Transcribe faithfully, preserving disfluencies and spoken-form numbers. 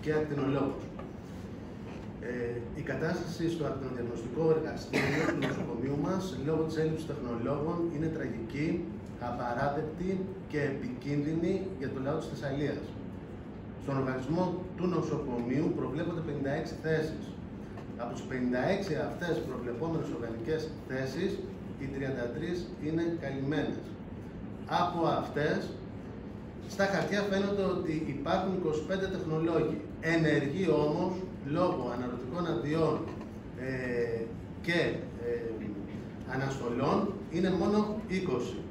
και ακτινολόγους. Ε, η κατάσταση στο ακτινοδιαγνωστικό εργαστήριο του νοσοκομείου μας, λόγω της έλλειψης τεχνολόγων, είναι τραγική, απαράδεκτη και επικίνδυνη για το λαό της Θεσσαλίας. Στον οργανισμό του νοσοκομείου προβλέπονται πενήντα έξι θέσεις. Από τις πενήντα έξι αυτές προβλεπόμενες οργανικές θέσεις, οι τριάντα τρεις είναι καλυμμένες. Από αυτές, στα χαρτιά φαίνεται ότι υπάρχουν είκοσι πέντε τεχνολόγοι. Ενεργοί όμως, λόγω αναρωτικών αδειών ε, και ε, αναστολών, είναι μόνο είκοσι.